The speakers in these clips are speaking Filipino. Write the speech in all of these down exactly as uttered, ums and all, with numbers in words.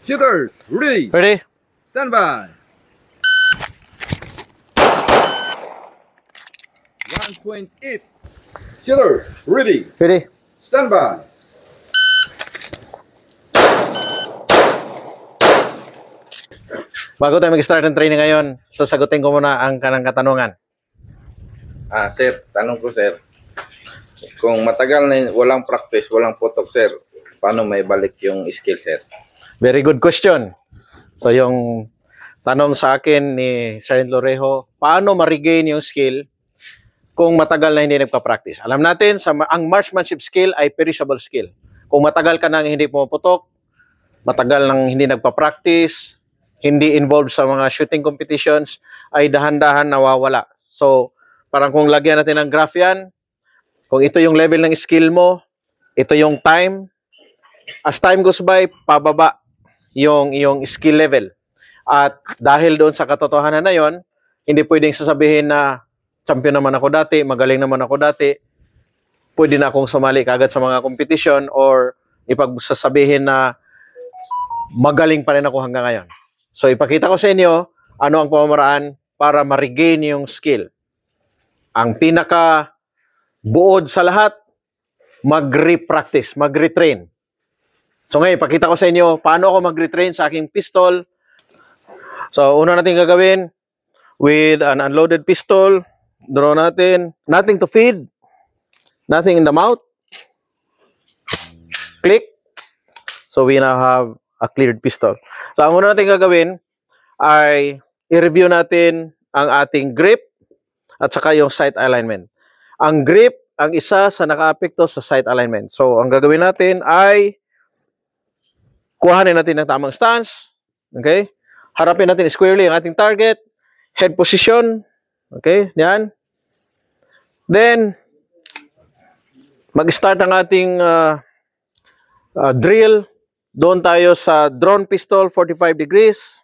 Shooters, ready. Ready? Stand by. one point eight. Shooters, ready. Ready? Stand by. Bago tayo mag-start ng training ngayon, sasagutin ko muna ang kanang katanungan. Ah, sir, tanong ko, sir. Kung matagal na walang practice, walang putok, sir, paano may balik yung skill, sir? Very good question. So yung tanong sa akin ni Sergeant Lorejo, paano ma-regain yung skill kung matagal na hindi nagpa-practice? Alam natin, sa, ang marksmanship skill ay perishable skill. Kung matagal ka nang hindi pumaputok, matagal nang hindi nagpa-practice, hindi involved sa mga shooting competitions, ay dahan-dahan nawawala. So, parang kung lagyan natin ng graph yan, kung ito yung level ng skill mo, ito yung time, as time goes by, pababa yung, yung skill level. At dahil doon sa katotohanan na yon, hindi pwedeng sasabihin na champion naman ako dati, magaling naman ako dati, pwede na akong sumali kagad sa mga competition or ipagsasabihin na magaling pa rin ako hanggang ngayon. So, ipakita ko sa inyo ano ang pamamaraan para ma-regain yung skill. Ang pinaka buod sa lahat, mag-repractice, mag-retrain. So, ngayon, ipakita ko sa inyo paano ako mag-retrain sa aking pistol. So, una natin gagawin with an unloaded pistol. Draw natin. Nothing to feed. Nothing in the mouth. Click. So, we now have a cleared pistol. So, ang una natin gagawin ay i-review natin ang ating grip at saka yung sight alignment. Ang grip, ang isa sa naka-apekto sa sight alignment. So, ang gagawin natin ay kuhanin natin ang tamang stance. Okay? Harapin natin squarely ang ating target. Head position. Okay? Yan. Then, mag-start ang ating uh, uh, drill. Doon tayo sa drone pistol, forty-five degrees.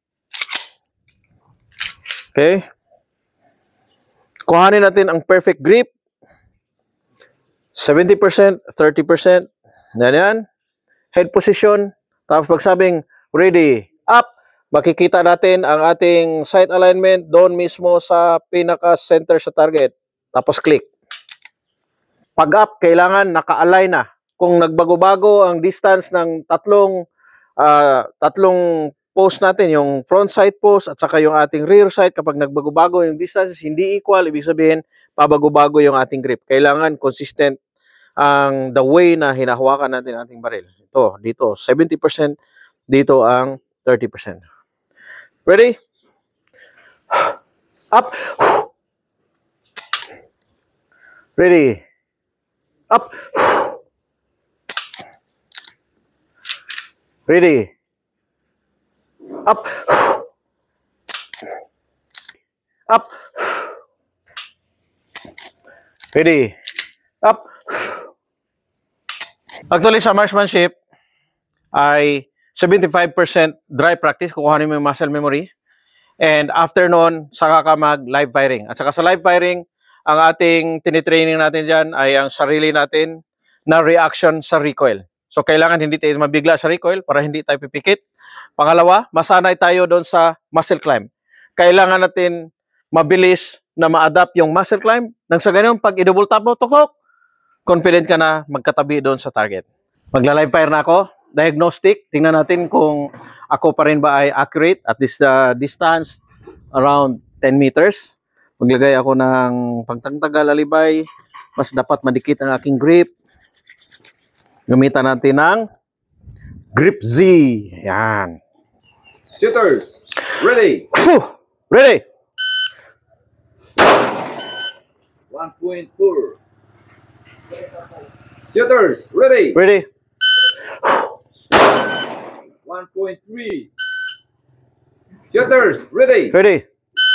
Okay. Kuhanin natin ang perfect grip. seventy percent, thirty percent. Yan yan. Head position. Tapos pag sabing ready, up, makikita natin ang ating sight alignment doon mismo sa pinaka-center sa target. Tapos click. Pag up, kailangan naka-align na. Kung nagbago-bago ang distance ng tatlong uh, tatlong post natin, yung front sight post at saka yung ating rear sight, kapag nagbago-bago yung distance hindi equal, ibig sabihin pabago-bago yung ating grip. Kailangan consistent ang the way na hinahawakan natin ang ating baril. Ito, dito, seventy percent, dito ang thirty percent. Ready? Up. Ready? Up. Ready? Up. Up. Ready? Up. Actually, sa marksmanship ay seventy-five percent dry practice, kukuhanin mo yung muscle memory. And after nun, saka ka mag-live firing. At saka sa live firing, ang ating tinitraining natin dyan ay ang sarili natin na reaction sa recoil. So, kailangan hindi tayo mabigla sa recoil para hindi tayo pipikit. Pangalawa, masanay tayo doon sa muscle climb. Kailangan natin mabilis na ma-adapt yung muscle climb. Nang sa ganyan, pag i-double tap mo, tukok, confident ka na magkatabi doon sa target. Magla-live fire na ako. Diagnostic. Tingnan natin kung ako pa rin ba ay accurate at this uh, distance around ten meters. Maglagay ako ng pagtangtagal alibay. Mas dapat madikit ang aking grip. Gamitan natin ng Grip Z. Yan. Shooters, ready. Whew. Ready. one point four. Shooters, ready. Ready. one point three. Shooters, ready. Ready.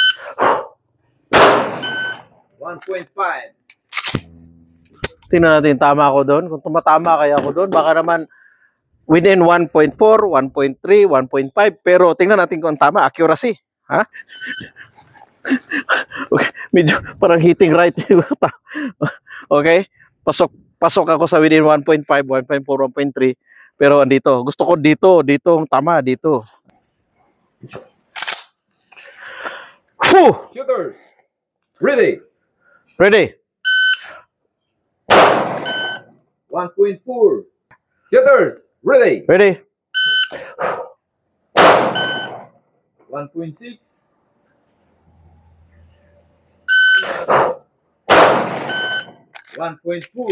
one point five. Tingnan natin tama ako doon. Kung tumatama kaya ako doon, baka naman within one point four, one point three, one point five. Pero tingnan natin kung tama, accuracy. Ha? Okay. Medyo parang hitting right. Okay? Pasok, pasok ako sa within one point five, one point four, one point three. Pero andito. Gusto ko dito. Dito. Tama. Dito. Whew! Shooters, ready. Ready? one point four. Shooters, ready. Ready? one point six. one point four.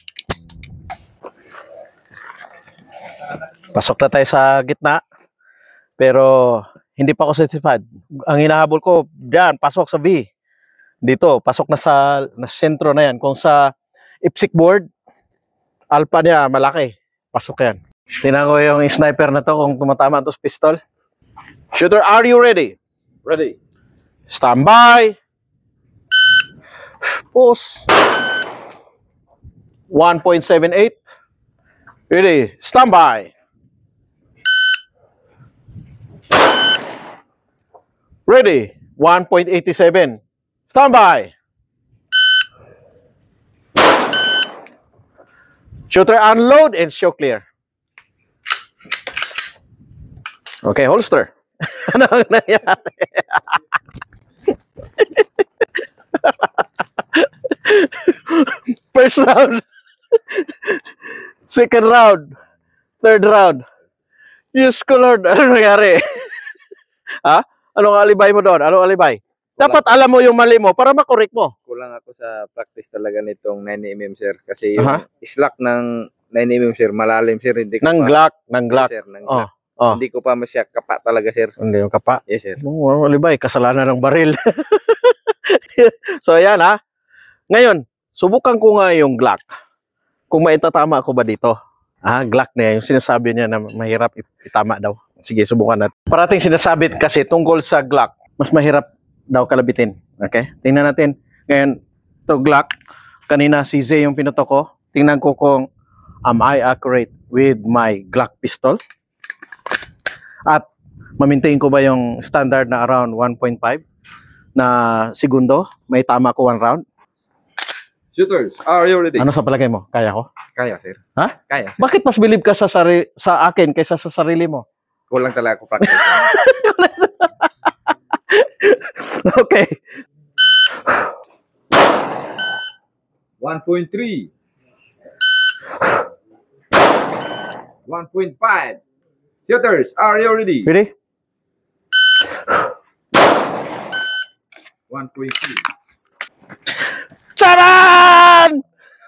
Pasok na tayo sa gitna. Pero hindi pa ako satisfied. Ang hinahabol ko, diyan, pasok sa V. Dito, pasok na sa na sentro na yan. Kung sa ipsik board, alpha niya malaki. Pasok yan. Tingnan ko yung sniper na to kung tumatama ito sa pistol. Shooter, are you ready? Ready. Stand by. Pause. one point seven eight. Ready. Stand by. Ready. one point eight seven. Stand by. Shooter, unload and show clear. Okay, holster. Ano ang nangyari? First round. Second round. Third round. Diyos ko, Lord. Ano nangyari? Ha? Anong alibay mo doon? Anong alibay? Dapat alam mo yung mali mo para makorek mo. Kulang ako sa practice talaga nitong nine millimeter sir. Kasi yung Aha. slack ng nine millimeter sir, malalim sir. Hindi ko Nang pa, Glock. Nang Yes, Glock. sir, ng Oh. Glock. Oh. Hindi ko pa masya kapa talaga sir. Hindi yung kapa. Yes sir. Oh, alibay. Kasalanan ng baril. So, ayan ha. Ngayon, subukan ko nga yung Glock. Kung maitatama ako ba dito. Ah, Glock na yung sinasabi niya na mahirap itama daw. Sige, subukan natin. Parating sinasabi kasi tungkol sa Glock, mas mahirap daw kalabitin. Okay? Tingnan natin. Ngayon, to Glock, kanina si Zay yung pinuto ko. Tingnan ko kung am I accurate with my Glock pistol. At mamintain ko ba yung standard na around one point five na segundo. May tama ko one round. Shooters, are you ready? Ano sa palagay mo? Kaya ko? Kaya sir. Ha? Kaya. Bakit mas believe ka sa, sari sa akin kaysa sa sarili mo? Kulang talaga ako practice. Okay. one point three. one point five. Shooters, are you ready? Ready? one point two. Charan!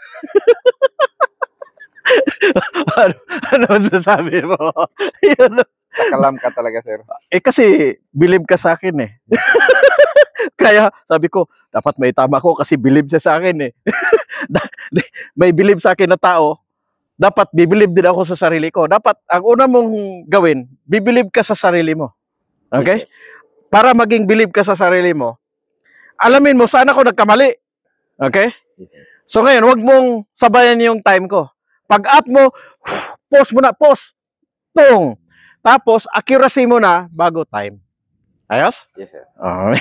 ano, ano masasabi mo? Yun. Nakalam ka talaga sir. Eh kasi believe ka sa akin eh. Kaya sabi ko, dapat may tama ko kasi believe siya sa akin eh. May believe sa akin na tao, dapat bibilib din ako sa sarili ko. Dapat ang una mong gawin, bibilib ka sa sarili mo. Okay? Para maging believe ka sa sarili mo, alamin mo saan ako nagkamali. Okay? So ngayon, wag mong sabayan yung time ko. Pag up mo, pause mo na, pause. Tung. Tapos, accuracy mo na bago time. Ayos? Yes sir. Oh,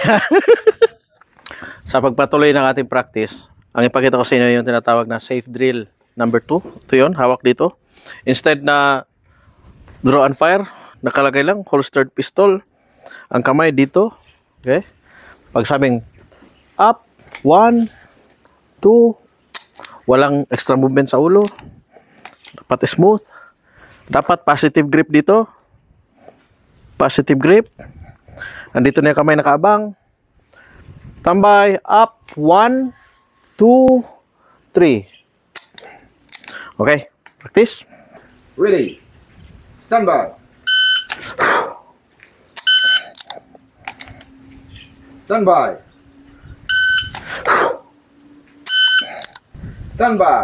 sa pagpatuloy ng ating practice, ang ipakita ko sa inyo yung tinatawag na safe drill number two. Ito yun, hawak dito. Instead na draw and fire, nakalagay lang, holstered pistol. Ang kamay dito. Okay? Pag sabing up, one, two, walang extra movement sa ulo. Dapat smooth. Dapat positive grip dito. Positive grip. Andito na yung kamay nakaabang. Tambay. Up. One, two, three. Okay. Practice. Ready. Stand by. Stand by. Stand by.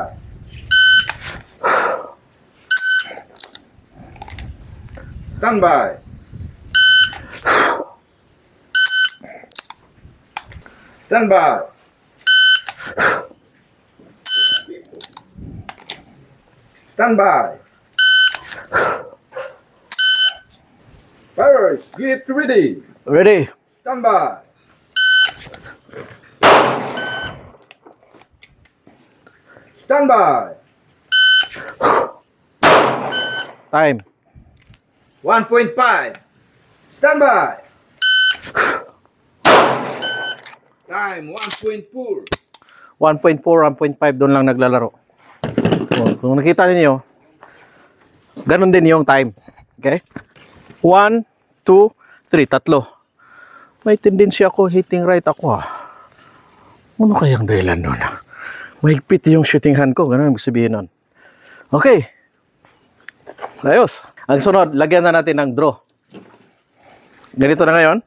Stand by. Stand by. Stand by. Fireworks, get ready. Ready. Stand by. Stand by. Time. one point five. Stand by. Time one point four. one point four, one point five, doon lang naglalaro. O, kung nakita niyo, ganun din yung time. Okay? one, two, three, tatlo. May tendency ako hitting right ako ah. Ano kayang dahilan doon? Mahigpit yung shooting hand ko. Ganun ang sabihin nun. Okay. Ayos. Ang sunod, lagyan na natin ng draw. Ganito na ngayon.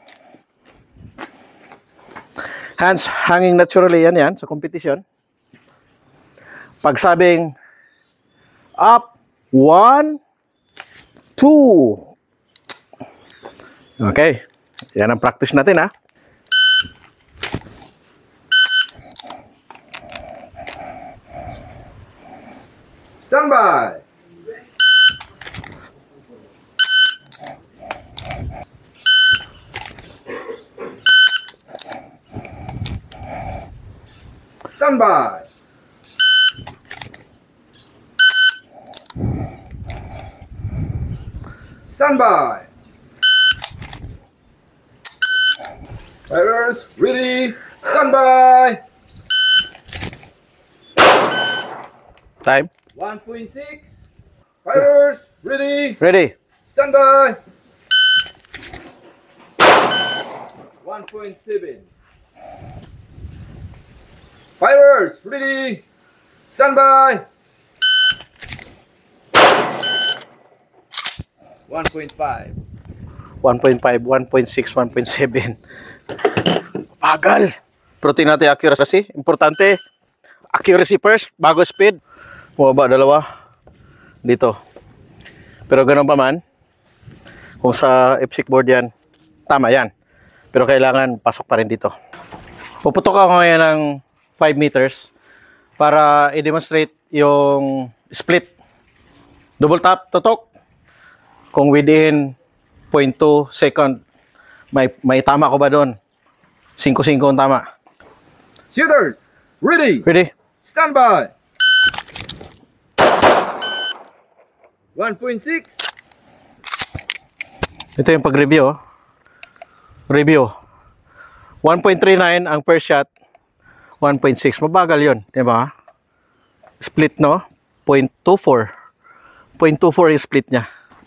Hands hanging naturally, yan yan, sa competition. Pag sabing up, one, two. Okay. Yan ang practice natin, ha. Stand by. Stand by. Stand by. Fighters, ready. Stand by. Time. one point six. Fighters, ready. Ready. Stand by. one point seven. Fighters, ready. Stand by. one point five. one point five, one point six, one point seven. Bagal. Pero tingnan natin accuracy. Importante. Accuracy first, bago speed. Bumaba dalawa. Dito. Pero ganun pa man. Kung sa F S I C board yan, tama yan. Pero kailangan pasok pa rin dito. Puputok ako ngayon ng five meters para i-demonstrate yung split. Double tap, tutok. Kung within zero point two second, may, may tama ko ba doon? five five ang tama. Shooters, ready. Ready? Stand by. one point six. Ito yung pag-review. oh. Review. one point three nine ang first shot. one point six. Mabagal yun. Diba? Split, no? zero point two four. zero point two four yung split niya.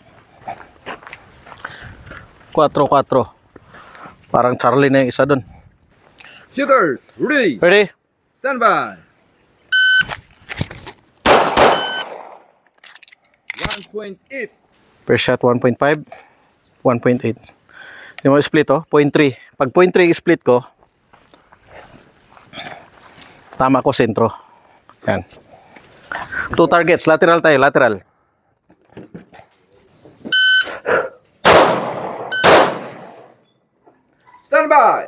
four four. Parang Charlie na yung isa dun. Shooters, ready. Ready? Stand by. one point eight. First shot one point five. one point eight. Yung mga split, oh. zero point three. Pag zero point three split ko, tama ko sentro. Yan. Two targets. Lateral tayo. Lateral. Stand by.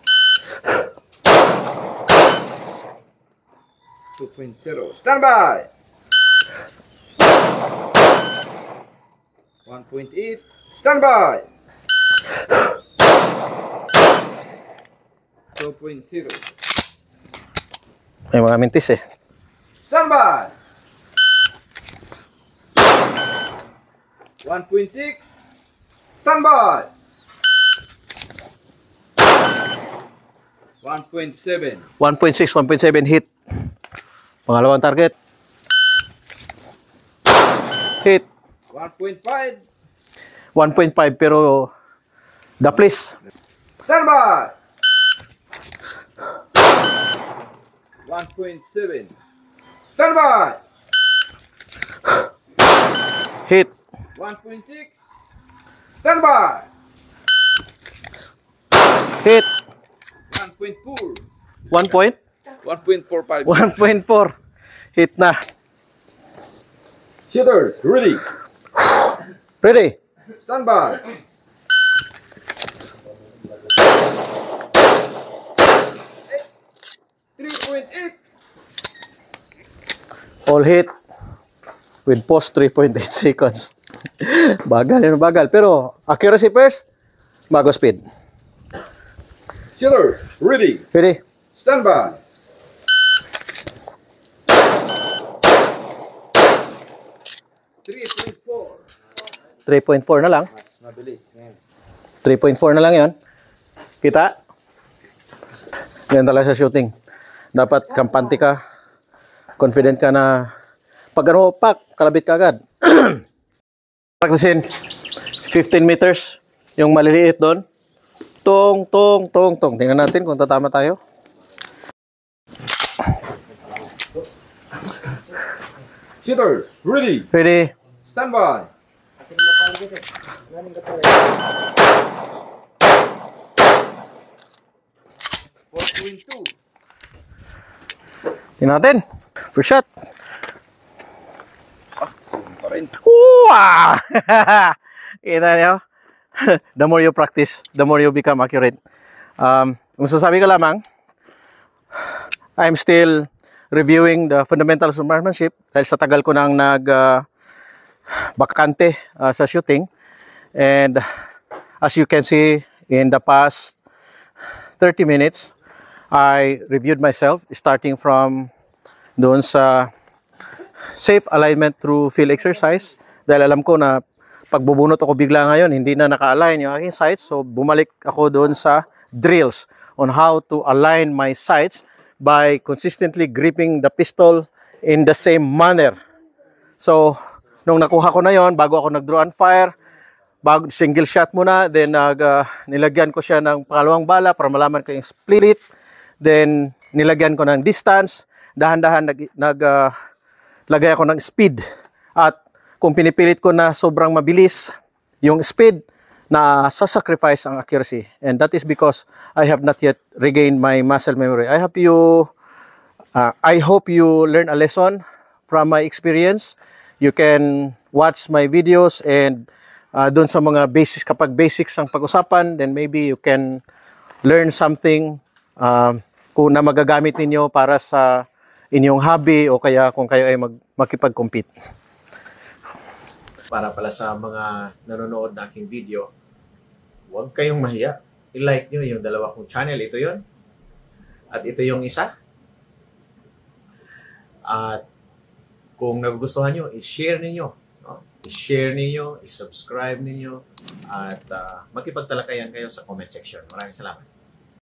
two point zero. Stand by. one point eight. Stand by. two point zero. May mga mintis eh. Stand by. one point six. Stand by. one point seven. one point six, one point seven hit. Pangalawang target. Hit. one point five. one point five pero the place. Stand by. one point seven. Stand by. Hit. one point six. Stand by. Hit. one point four. one point? one point four five. one point four. Hit na. Shooters, ready. Ready? Stand by. three point eight. All hit. With pause three point eight seconds. Bagal, yun bagal. Pero accuracy first, bago speed. Shooters, ready. Ready? Stand by. three point four. three point four na lang. Mas mabilis. Yan. three point four na lang yon. Kita? Yan talaga sa shooting. Dapat kampante ka. Confident ka na pag ano, pak, kalabit ka agad. Practicein. fifteen meters. Yung maliliit doon. Tong, tong, tong, tong. Tingnan natin kung tatama tayo. Shooters, ready. Ready? Stand by. four point two. Tingnan natin. First shot. Pa rin. Wow! Kita niyo? The more you practice, the more you become accurate. Um, kung sasabi ko lamang, I'm still reviewing the fundamentals of marksmanship dahil sa tagal ko nang nag uh, bakante uh, sa shooting. And as you can see, in the past thirty minutes, I reviewed myself starting from doon sa safe alignment through field exercise dahil alam ko na pagbubunot ako bigla ngayon, hindi na naka-align yung aking sights. So, bumalik ako doon sa drills on how to align my sights by consistently gripping the pistol in the same manner. So, nung nakuha ko na yon, bago ako nag-draw and fire, bago, single shot muna, then nag, uh, nilagyan ko siya ng pangalawang bala para malaman ko yung split. Then, nilagyan ko ng distance. Dahan-dahan nag, nag uh, lagay ako ng speed. At kung pinipilit ko na sobrang mabilis yung speed, na sasacrifice ang accuracy. And that is because I have not yet regained my muscle memory. I hope you, uh, I hope you learn a lesson from my experience. You can watch my videos and uh, dun sa mga basics, kapag basics ang pag-usapan, then maybe you can learn something uh, kung na magagamit ninyo para sa inyong hobby o kaya kung kayo ay mag makipag-compete. Para pala sa mga nanonood na aking video, huwag kayong mahiya. I-like nyo yung dalawa kong channel. Ito yon at ito yung isa. At kung nagugustuhan nyo, i-share ninyo. No? I-share ninyo, i-subscribe ninyo, at uh, makipagtalakayan kayo sa comment section. Maraming salamat.